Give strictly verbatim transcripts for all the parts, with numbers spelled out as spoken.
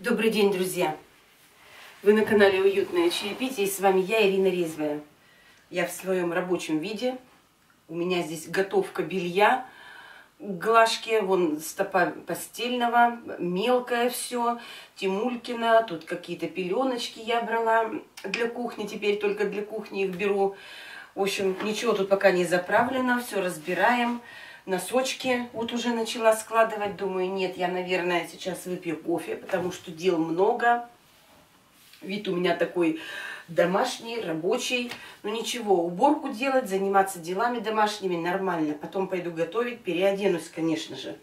Добрый день, друзья! Вы на канале Уютное чаепитие, и с вами я, Ирина Резвая. Я в своем рабочем виде. У меня здесь готовка белья, глажки, вон стопа постельного, мелкое все, Тимулькина, тут какие-то пеленочки я брала для кухни, теперь только для кухни их беру. В общем, ничего тут пока не заправлено, все разбираем. Носочки вот уже начала складывать. Думаю, нет, я, наверное, сейчас выпью кофе, потому что дел много. Вид у меня такой домашний, рабочий. Но ничего, уборку делать, заниматься делами домашними нормально. Потом пойду готовить, переоденусь, конечно же.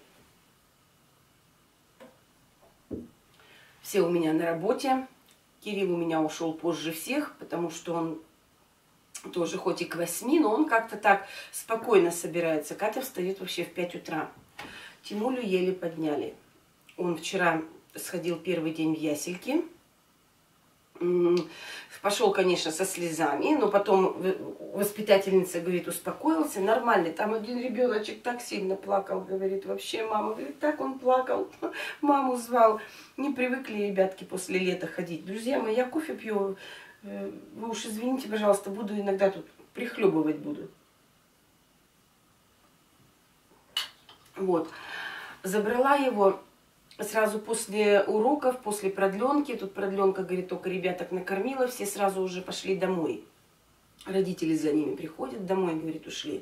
Все у меня на работе. Кирилл у меня ушел позже всех, потому что он тоже хоть и к восьми, но он как-то так спокойно собирается. Катя встает вообще в пять утра. Тимулю еле подняли. Он вчера сходил первый день в ясельки. Пошел, конечно, со слезами, но потом воспитательница говорит, успокоился, нормально. Там один ребеночек так сильно плакал, говорит, вообще мама, говорит, так он плакал, маму звал. Не привыкли ребятки после лета ходить. Друзья мои, я кофе пью. Вы уж извините, пожалуйста, буду иногда тут прихлебывать буду. Вот. Забрала его сразу после уроков, после продленки. Тут продленка, говорит, только ребяток накормила. Все сразу уже пошли домой. Родители за ними приходят домой, говорит, ушли.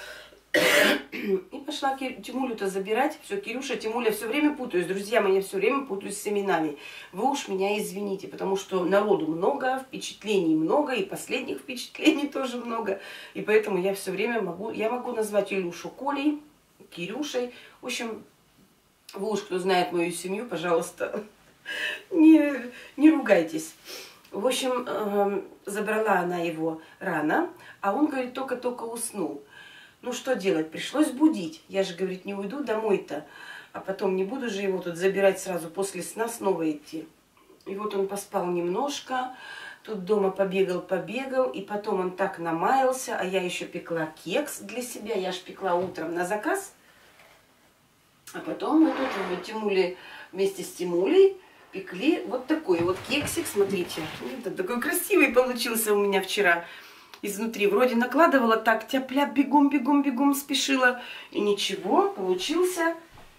И пошла Тимулю-то забирать. Все, Кирюша, Тимуля, все время путаюсь. Друзья мои, я все время путаюсь с именами. Вы уж меня извините, потому что народу много, впечатлений много, и последних впечатлений тоже много. И поэтому я все время могу, я могу назвать Илюшу Колей, Кирюшей. В общем, вы уж, кто знает мою семью, пожалуйста, не, не ругайтесь. В общем, э, забрала она его рано, а он, говорит, только-только уснул. Ну, что делать? Пришлось будить. Я же, говорит, не уйду домой-то. А потом не буду же его тут забирать сразу после сна, снова идти. И вот он поспал немножко. Тут дома побегал-побегал. И потом он так намаялся. А я еще пекла кекс для себя. Я же пекла утром на заказ. А потом мы тут в Тимуле, вместе с Тимулей пекли вот такой вот кексик. Смотрите. Вот такой красивый получился у меня вчера. Изнутри вроде накладывала так, тяп-ляп, бегом, бегом, бегом спешила. И ничего, получился.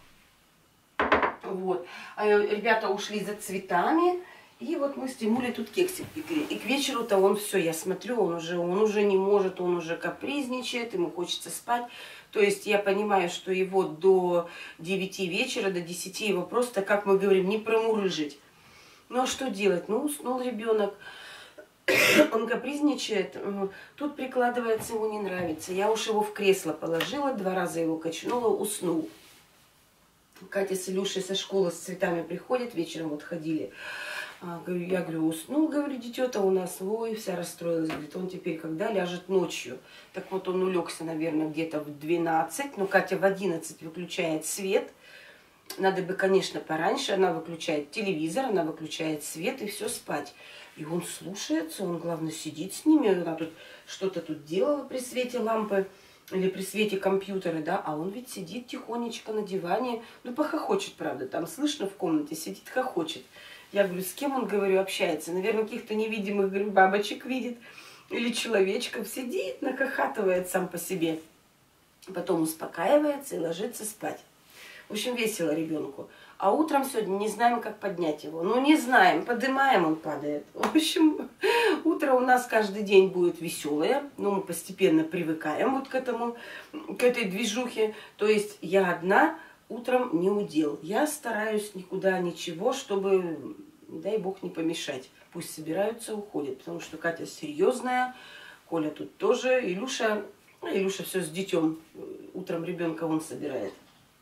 Вот. А ребята ушли за цветами. И вот мы с Тимулей тут кексик пекли. И к вечеру-то он все, я смотрю, он уже, он уже не может, он уже капризничает, ему хочется спать. То есть я понимаю, что его до девяти вечера, до десяти его просто, как мы говорим, не промурыжить. Ну а что делать? Ну, уснул ребенок. Он капризничает, тут прикладывается, ему не нравится. Я уж его в кресло положила, два раза его качнула, уснул. Катя с Илюшей со школы с цветами приходит, вечером вот ходили. Я говорю, уснул, говорю, дитё-то у нас, ой, вся расстроилась. Говорит, он теперь когда ляжет ночью? Так вот он улегся, наверное, где-то в двенадцать, но Катя в одиннадцать выключает свет. Надо бы, конечно, пораньше, она выключает телевизор, она выключает свет и все спать. И он слушается, он, главное, сидит с ними, она тут что-то тут делала при свете лампы или при свете компьютера, да, а он ведь сидит тихонечко на диване, ну, похохочет, правда, там слышно в комнате, сидит, хохочет. Я говорю, с кем он, говорю, общается? Наверное, каких-то невидимых, говорю, бабочек видит или человечков, сидит, нахохатывает сам по себе. Потом успокаивается и ложится спать. В общем, весело ребенку. А утром сегодня не знаем, как поднять его. Ну, не знаем, поднимаем, он падает. В общем, утро у нас каждый день будет веселое. Но мы постепенно привыкаем вот к этому, к этой движухе. То есть я одна утром не удел. Я стараюсь никуда ничего, чтобы, не дай бог, не помешать. Пусть собираются, уходят. Потому что Катя серьезная, Коля тут тоже. Илюша, ну, Илюша все с детем. Утром ребенка он собирает.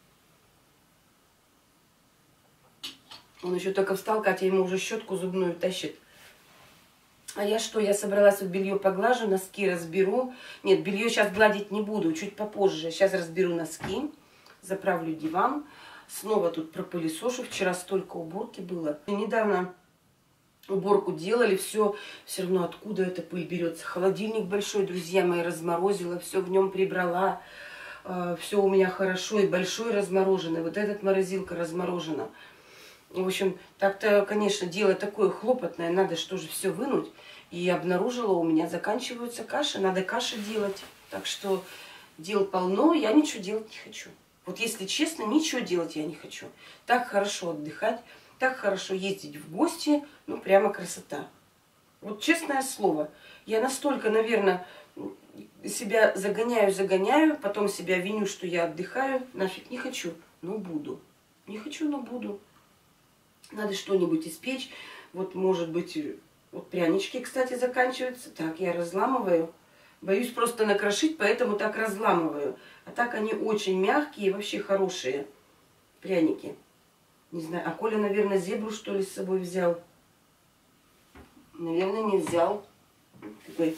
Он еще только встал, Катя ему уже щетку зубную тащит. А я что, я собралась вот белье поглажу, носки разберу. Нет, белье сейчас гладить не буду, чуть попозже. Сейчас разберу носки, заправлю диван. Снова тут пропылесошу. Вчера столько уборки было. И недавно уборку делали, все, все равно откуда эта пыль берется. Холодильник большой, друзья мои, разморозила, все в нем прибрала. Все у меня хорошо и большой размороженный. Вот этот морозилка разморожена. В общем, так-то, конечно, дело такое хлопотное, надо что же все вынуть. И обнаружила, у меня заканчиваются каши, надо каши делать. Так что дел полно, я ничего делать не хочу. Вот если честно, ничего делать я не хочу. Так хорошо отдыхать, так хорошо ездить в гости, ну прямо красота. Вот честное слово, я настолько, наверное, себя загоняю, загоняю, потом себя виню, что я отдыхаю, нафиг не хочу, но буду. Не хочу, но буду. Надо что-нибудь испечь. Вот, может быть, вот прянички, кстати, заканчиваются. Так, я разламываю. Боюсь просто накрошить, поэтому так разламываю. А так они очень мягкие и вообще хорошие пряники. Не знаю, а Коля, наверное, зебру, что ли, с собой взял? Наверное, не взял. Такой.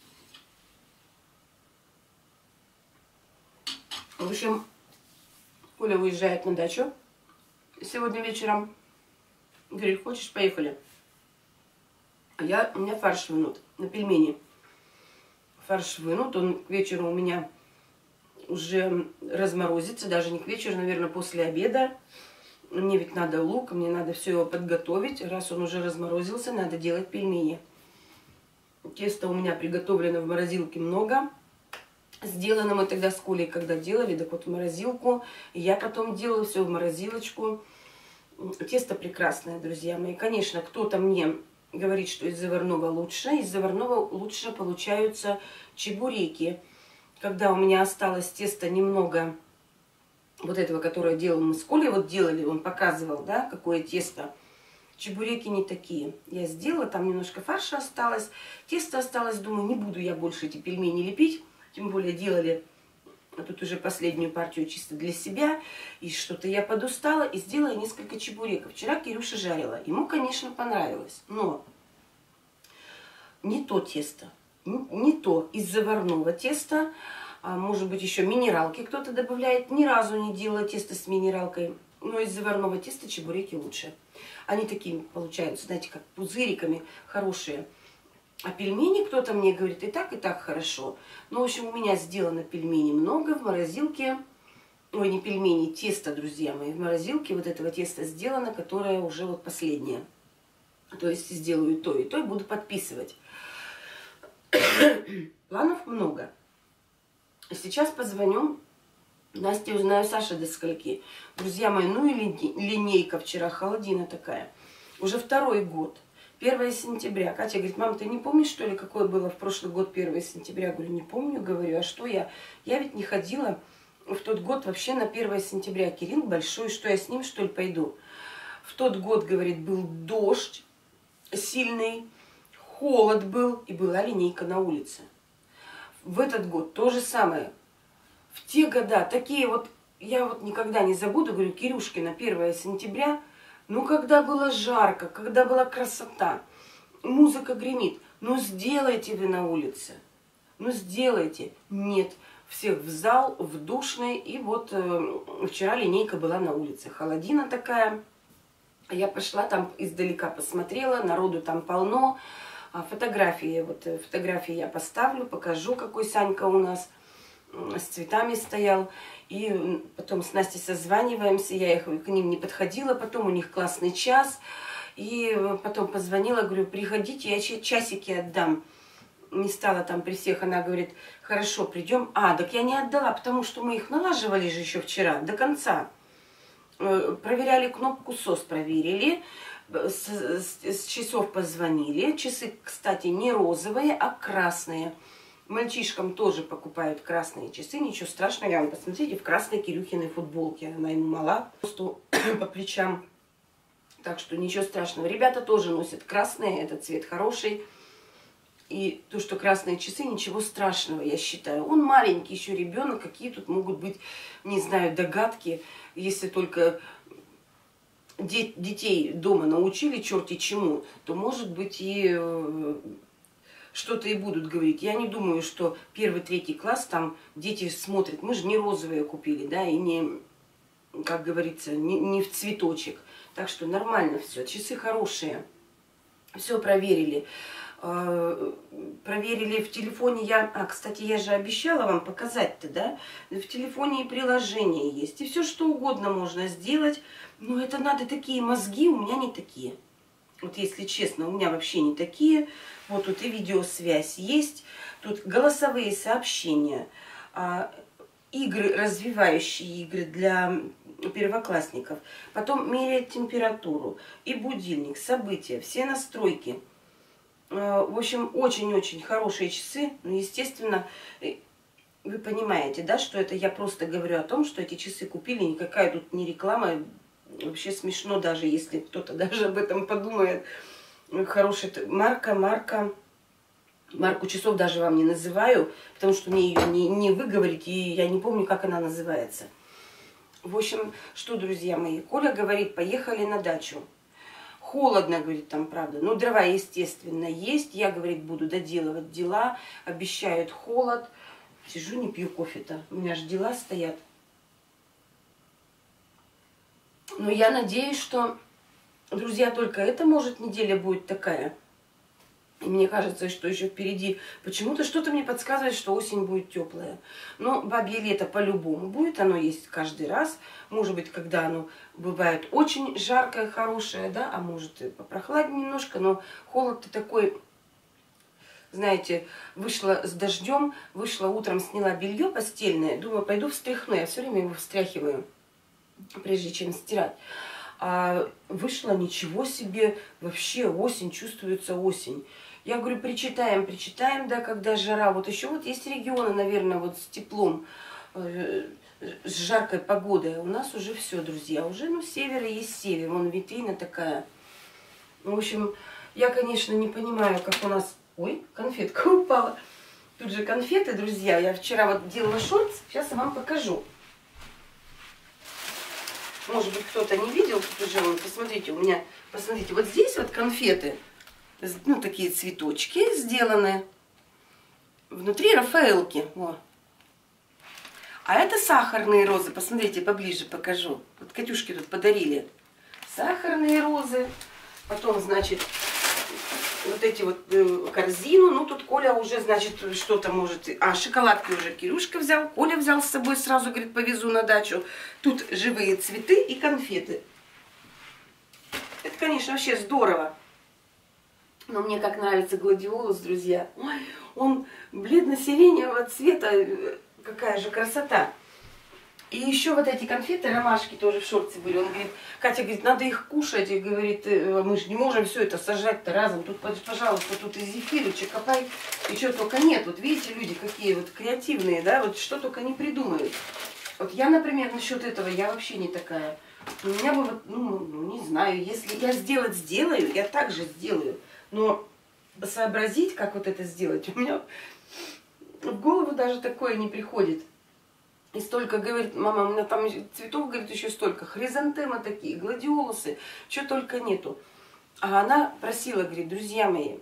В общем, Коля уезжает на дачу сегодня вечером. Говорит, хочешь, поехали? А я, у меня фарш вынут на пельмени. Фарш вынут, он к вечеру у меня уже разморозится, даже не к вечеру, наверное, после обеда. Мне ведь надо лук, мне надо все его подготовить. Раз он уже разморозился, надо делать пельмени. Теста у меня приготовлено в морозилке много. Сделано мы тогда с Колей, когда делали, так вот в морозилку. И я потом делала все в морозилочку. Тесто прекрасное, друзья мои. Конечно, кто-то мне говорит, что из заварного лучше. Из заварного лучше получаются чебуреки. Когда у меня осталось теста немного, вот этого, которое делал мы с Колей, вот делали, он показывал, да, какое тесто. Чебуреки не такие. Я сделала, там немножко фарша осталось, тесто осталось. Думаю, не буду я больше эти пельмени лепить. Тем более делали тут уже последнюю партию чисто для себя. И что-то я подустала и сделала несколько чебуреков. Вчера Кирюша жарила. Ему, конечно, понравилось. Но не то тесто. Не то из заварного теста. А может быть, еще минералки кто-то добавляет. Ни разу не делала тесто с минералкой. Но из заварного теста чебуреки лучше. Они такие получаются, знаете, как пузыриками хорошие. А пельмени кто-то мне говорит, и так, и так хорошо. Ну, в общем, у меня сделано пельмени много в морозилке. Ой, не пельмени, тесто, друзья мои. В морозилке вот этого теста сделано, которое уже вот последнее. То есть сделаю и то, и то, и буду подписывать. Планов много. Сейчас позвоню Насте, узнаю, Саша до скольки. Друзья мои, ну и линейка вчера, холодина такая. Уже второй год. первое сентября. Катя говорит, мам, ты не помнишь, что ли, какое было в прошлый год первое сентября? Говорю, не помню, говорю, а что я? Я ведь не ходила в тот год вообще на первое сентября. Кирилл большой, что я с ним, что ли, пойду? В тот год, говорит, был дождь сильный, холод был, и была линейка на улице. В этот год то же самое. В те года такие вот, я вот никогда не забуду, говорю, Кирюшкина, первое сентября, ну, когда было жарко, когда была красота, музыка гремит, ну, сделайте вы на улице, ну, сделайте. Нет, всех в зал, в душный, и вот э, вчера линейка была на улице, холодина такая. Я пошла там издалека, посмотрела, народу там полно, а фотографии, вот фотографии я поставлю, покажу, какой Санька у нас с цветами стоял. И потом с Настей созваниваемся, я их, к ним не подходила, потом у них классный час. И потом позвонила, говорю, приходите, я часики отдам. Не стала там при всех, она говорит, хорошо, придем. А, так я не отдала, потому что мы их налаживали же еще вчера, до конца. Проверяли кнопку СОС, проверили, с, с, с часов позвонили. Часы, кстати, не розовые, а красные. Мальчишкам тоже покупают красные часы, ничего страшного. Я вам, посмотрите, в красной Кирюхиной футболке. Она ему мала, просто по плечам. Так что ничего страшного. Ребята тоже носят красные, этот цвет хороший. И то, что красные часы, ничего страшного, я считаю. Он маленький еще ребенок, какие тут могут быть, не знаю, догадки. Если только де детей дома научили черти чему, то, может быть, и что-то и будут говорить. Я не думаю, что первый, третий класс там дети смотрят. Мы же не розовые купили, да, и не, как говорится, не, не в цветочек. Так что нормально все. Часы хорошие. Все проверили. Проверили в телефоне. Я, а, кстати, я же обещала вам показать-то, да? В телефоне и приложение есть. И все что угодно можно сделать. Но это надо такие мозги, у меня не такие. Вот если честно, у меня вообще не такие. Вот тут и видеосвязь есть. Тут голосовые сообщения. Игры, развивающие игры для первоклассников. Потом меряет температуру. И будильник, события, все настройки. В общем, очень-очень хорошие часы. Ну, естественно, вы понимаете, да, что это я просто говорю о том, что эти часы купили. Никакая тут не реклама. Вообще смешно даже, если кто-то даже об этом подумает. Хорошая марка, марка. Марку часов даже вам не называю, потому что мне ее не, не выговорить, и я не помню, как она называется. В общем, что, друзья мои, Коля говорит, поехали на дачу. Холодно, говорит, там, правда. Ну, дрова, естественно, есть. Я, говорит, буду доделывать дела. Обещают холод. Сижу, не пью кофе-то. У меня же дела стоят. Но я надеюсь, что, друзья, только эта, может, неделя будет такая. И мне кажется, что еще впереди почему-то что-то мне подсказывает, что осень будет теплая. Но бабье лето по-любому будет, оно есть каждый раз. Может быть, когда оно бывает очень жаркое, хорошее, да, а может и попрохладнее немножко, но холод-то такой, знаете, вышла с дождем, вышла утром, сняла белье постельное, думаю, пойду встряхну, я все время его встряхиваю, прежде чем стирать. А вышла, ничего себе, вообще осень, чувствуется осень. Я говорю, причитаем, причитаем, да, когда жара. Вот еще вот есть регионы, наверное, вот с теплом, э, с жаркой погодой. У нас уже все, друзья, уже, ну, север есть север, вон витрина такая. В общем, я, конечно, не понимаю, как у нас... Ой, конфетка упала. Тут же конфеты, друзья. Я вчера вот делала шорт, сейчас я вам покажу. Может быть, кто-то не видел, тут уже, вон, посмотрите, у меня, посмотрите, вот здесь вот конфеты, ну, такие цветочки сделаны, внутри рафаэлки, о. А это сахарные розы, посмотрите, поближе покажу, вот Катюшке тут подарили сахарные розы, потом, значит, вот эти вот э, корзину, ну, тут Коля уже, значит, что-то может, а, шоколадки уже Кирюшка взял, Коля взял с собой, сразу, говорит, повезу на дачу, тут живые цветы и конфеты. Это, конечно, вообще здорово. Но мне как нравится гладиолус, друзья. Ой, он бледно-сиреневого цвета, какая же красота. И еще вот эти конфеты, ромашки тоже в шорте были. Он говорит, Катя, говорит, надо их кушать. И говорит, мы же не можем все это сажать-то разом. Тут, пожалуйста, тут и зефир, и чокопай, и что только нет. Вот видите, люди какие вот креативные, да, вот что только не придумают. Вот я, например, насчет этого, я вообще не такая. У меня бы вот, ну, ну, не знаю, если я сделать сделаю, я также сделаю. Но сообразить, как вот это сделать, у меня в голову даже такое не приходит. И столько, говорит, мама, у меня там цветов, говорит, еще столько. Хризантемы такие, гладиолусы, что только нету. А она просила, говорит, друзья мои,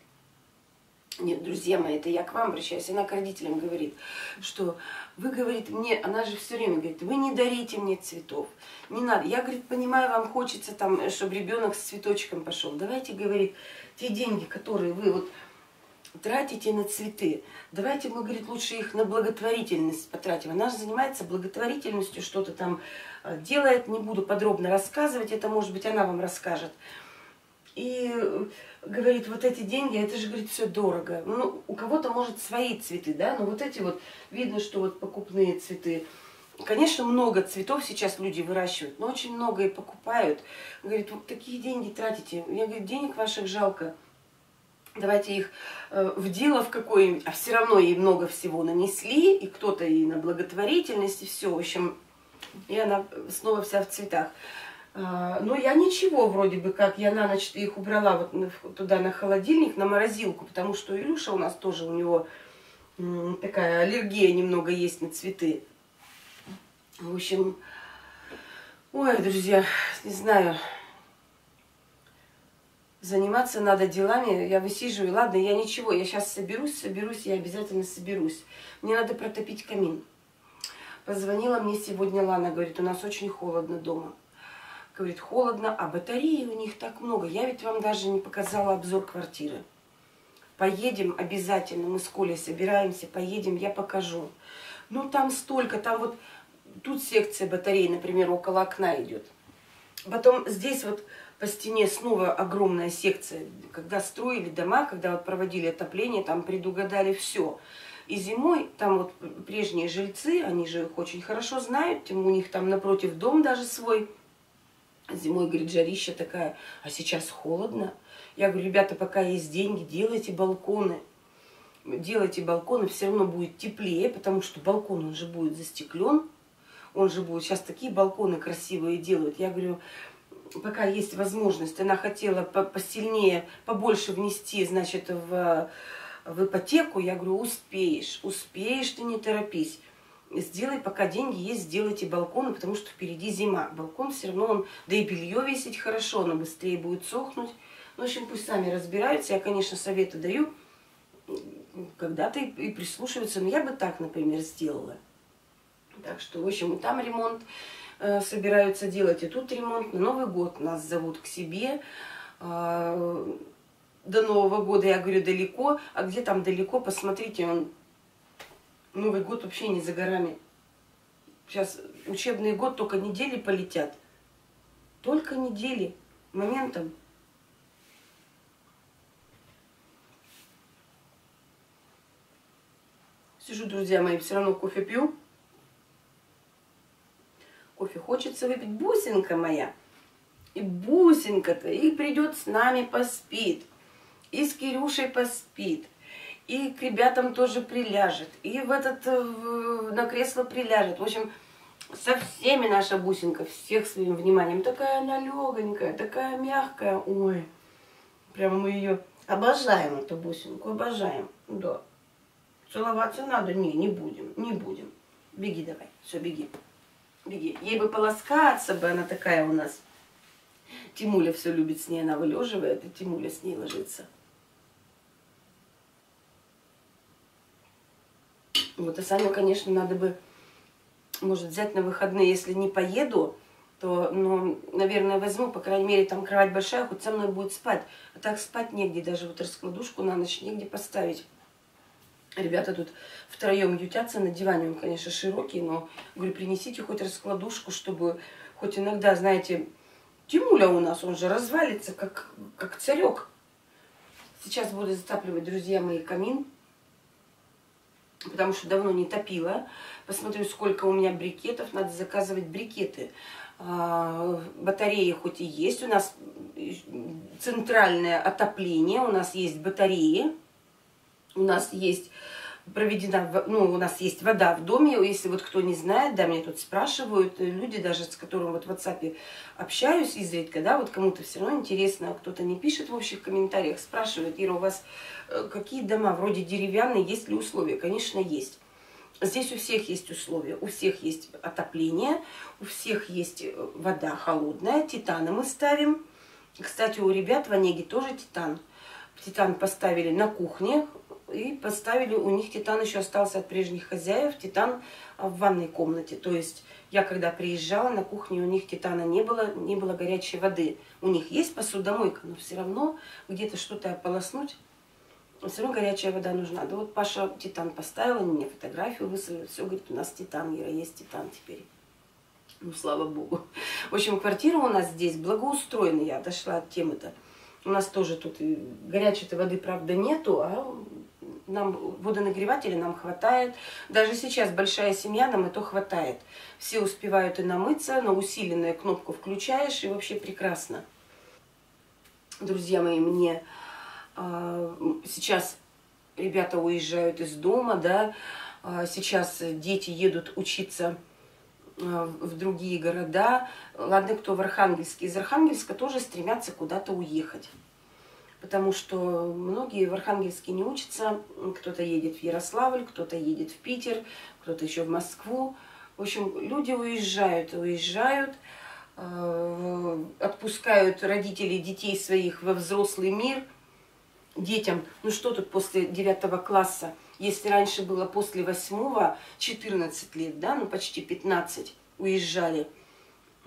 нет, друзья мои, это я к вам обращаюсь, она к родителям говорит, что вы, говорит, мне, она же все время говорит, вы не дарите мне цветов, не надо. Я, говорит, понимаю, вам хочется там, чтобы ребенок с цветочком пошел. Давайте, говорит, те деньги, которые вы вот тратите на цветы, давайте мы, говорит, лучше их на благотворительность потратим. Она же занимается благотворительностью, что-то там делает, не буду подробно рассказывать, это, может быть, она вам расскажет. И говорит, вот эти деньги, это же, говорит, все дорого. Ну, у кого-то, может, свои цветы, да, но вот эти вот, видно, что вот покупные цветы. Конечно, много цветов сейчас люди выращивают, но очень много и покупают. Говорит, вот такие деньги тратите. Я говорю, денег ваших жалко. Давайте их э, в дело в какое-нибудь, а все равно ей много всего нанесли, и кто-то и на благотворительность, и все. В общем, и она снова вся в цветах. А, но я ничего, вроде бы как, я на ночь их убрала вот туда на холодильник, на морозилку, потому что Илюша у нас тоже, у него м, такая аллергия немного есть на цветы. В общем, ой, друзья, не знаю... Заниматься надо делами, я высиживаю, ладно, я ничего, я сейчас соберусь, соберусь, я обязательно соберусь. Мне надо протопить камин. Позвонила мне сегодня Лана, говорит, у нас очень холодно дома. Говорит, холодно, а батареи у них так много. Я ведь вам даже не показала обзор квартиры. Поедем обязательно, мы с Колей собираемся, поедем, я покажу. Ну, там столько, там вот, тут секция батареи, например, около окна идет. Потом здесь вот по стене снова огромная секция. Когда строили дома, когда вот проводили отопление, там предугадали все. И зимой, там вот прежние жильцы, они же их очень хорошо знают, у них там напротив дом даже свой. Зимой, говорит, жарища такая, а сейчас холодно. Я говорю, ребята, пока есть деньги, делайте балконы. Делайте балконы, все равно будет теплее, потому что балкон, он же будет застеклен. Он же будет, сейчас такие балконы красивые делают. Я говорю, пока есть возможность, она хотела посильнее, побольше внести, значит, в, в ипотеку. Я говорю, успеешь, успеешь, ты не торопись. Сделай, пока деньги есть, сделайте балконы, потому что впереди зима. Балкон все равно, он, да и белье весить хорошо, оно быстрее будет сохнуть. Ну, в общем, пусть сами разбираются. Я, конечно, советы даю, когда-то и, и прислушиваются. Но я бы так, например, сделала. Так что, в общем, и там ремонт э, собираются делать, и тут ремонт. На Новый год нас зовут к себе. Э, до Нового года, я говорю, далеко. А где там далеко, посмотрите, он... Новый год вообще не за горами. Сейчас учебный год, только недели полетят. Только недели. Моментом. Сижу, друзья мои, все равно кофе пью. Кофе хочется выпить. Бусинка моя. И бусинка-то и придет с нами поспит. И с Кирюшей поспит. И к ребятам тоже приляжет. И в этот, в, на кресло приляжет. В общем, со всеми наша бусинка, всех своим вниманием. Такая она легонькая, такая мягкая. Ой, прямо мы ее обожаем, эту бусинку, обожаем. Да. Целоваться надо? Не, не будем, не будем. Беги давай, все, беги. Беги. Ей бы полоскаться бы, она такая у нас. Тимуля все любит с ней, она вылеживает, и Тимуля с ней ложится. Вот, а Саню, конечно, надо бы, может, взять на выходные. Если не поеду, то, ну, наверное, возьму, по крайней мере, там кровать большая, хоть со мной будет спать. А так спать негде, даже вот раскладушку на ночь негде поставить. Ребята тут втроем ютятся на диване, он, конечно, широкий, но, говорю, принесите хоть раскладушку, чтобы хоть иногда, знаете, Тимуля у нас, он же развалится, как, как царек. Сейчас буду затапливать, друзья мои, камин. Потому что давно не топила. Посмотрю, сколько у меня брикетов. Надо заказывать брикеты. Батареи хоть и есть. У нас центральное отопление. У нас есть батареи. У нас есть проведена, ну, у нас есть вода в доме. Если вот кто не знает, да, меня тут спрашивают люди, даже с которыми вот в WhatsApp общаюсь изредка, да, вот кому-то все равно интересно, кто-то не пишет в общих комментариях, спрашивает, Ира, у вас какие дома, вроде деревянные, есть ли условия? Конечно, есть. Здесь у всех есть условия, у всех есть отопление, у всех есть вода холодная, титаны мы ставим. Кстати, у ребят в Онеге тоже титан. Титан поставили на кухне и поставили, у них титан еще остался от прежних хозяев, титан в ванной комнате. То есть я когда приезжала, на кухне у них титана не было, не было горячей воды. У них есть посудомойка, но все равно где-то что-то ополоснуть, все равно горячая вода нужна. Да вот Паша титан поставил, они мне фотографию выслали, все, говорит, у нас титан, Ира, есть титан теперь. Ну, слава богу. В общем, квартира у нас здесь благоустроена, я дошла от темы-то. У нас тоже тут горячей воды, правда, нету, а нам водонагревателя нам хватает. Даже сейчас большая семья, нам это хватает. Все успевают и намыться, на усиленную кнопку включаешь, и вообще прекрасно. Друзья мои, мне э, сейчас ребята уезжают из дома, да, э, сейчас дети едут учиться в другие города. Ладно, кто в Архангельске. Из Архангельска тоже стремятся куда-то уехать. Потому что многие в Архангельске не учатся. Кто-то едет в Ярославль, кто-то едет в Питер, кто-то еще в Москву. В общем, люди уезжают, уезжают, отпускают родителей детей своих во взрослый мир. Детям, ну что тут после девятого класса, если раньше было после восьмого четырнадцать лет, да, ну почти пятнадцать, уезжали.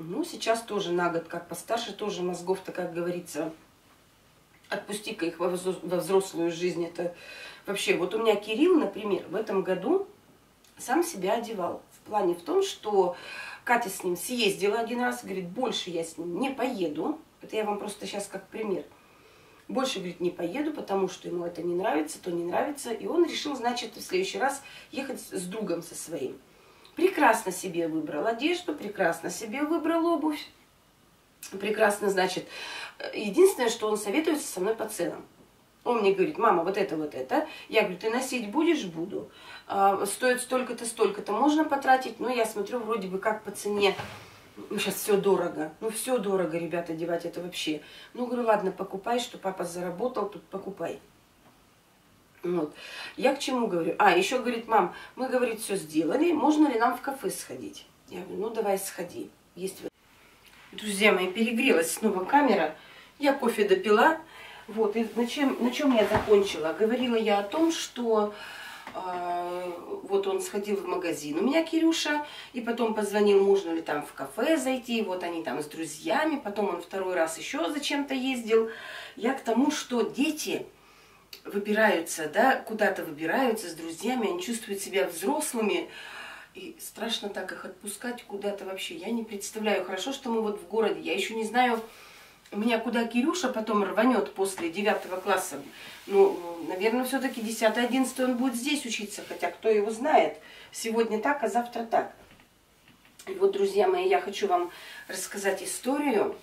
Ну, сейчас тоже на год, как постарше, тоже мозгов-то, как говорится, отпусти-ка их во взрослую жизнь. Это вообще, вот у меня Кирилл, например, в этом году сам себя одевал. В плане в том, что Катя с ним съездила один раз, говорит, больше я с ним не поеду. Это я вам просто сейчас как пример. Больше, говорит, не поеду, потому что ему это не нравится, то не нравится. И он решил, значит, в следующий раз ехать с другом со своим. Прекрасно себе выбрал одежду, прекрасно себе выбрал обувь. Прекрасно, значит, единственное, что он советуется со мной по ценам. Он мне говорит, мама, вот это, вот это. Я говорю, ты носить будешь? Буду. А, стоит столько-то, столько-то можно потратить. Но я смотрю, вроде бы как по цене. Ну, сейчас все дорого. Ну, все дорого, ребята, одевать это вообще. Ну, говорю, ладно, покупай, что папа заработал, тут покупай. Вот. Я к чему говорю? А, еще говорит, мам, мы, говорит, все сделали. Можно ли нам в кафе сходить? Я говорю, ну, давай сходи. Есть... Друзья мои, перегрелась снова камера. Я кофе допила. Вот, и на чем, на чем я закончила? Говорила я о том, что э, вот он сходил в магазин у меня, Кирюша, и потом позвонил, можно ли там в кафе зайти, вот они там с друзьями, потом он второй раз еще зачем-то ездил. Я к тому, что дети выбираются, да, куда-то выбираются с друзьями, они чувствуют себя взрослыми, и страшно так их отпускать куда-то вообще. Я не представляю. Хорошо, что мы вот в городе, я еще не знаю... У меня куда Кирюша потом рванет после девятого класса. Ну, наверное, все-таки десятый, одиннадцатый он будет здесь учиться, хотя кто его знает. Сегодня так, а завтра так. И вот, друзья мои, я хочу вам рассказать историю.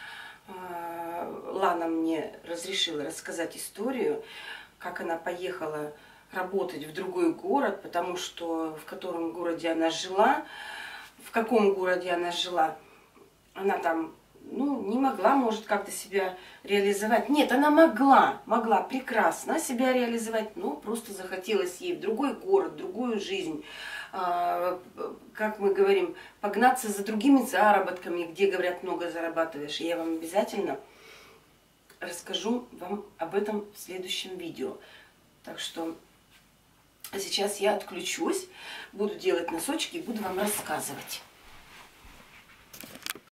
Лана мне разрешила рассказать историю, как она поехала работать в другой город, потому что в котором городе она жила, в каком городе она жила, она там... ну, не могла, может, как-то себя реализовать. Нет, она могла, могла прекрасно себя реализовать, но просто захотелось ей в другой город, в другую жизнь, а, как мы говорим, погнаться за другими заработками, где, говорят, много зарабатываешь. И я вам обязательно расскажу вам об этом в следующем видео. Так что сейчас я отключусь, буду делать носочки и буду вам рассказывать.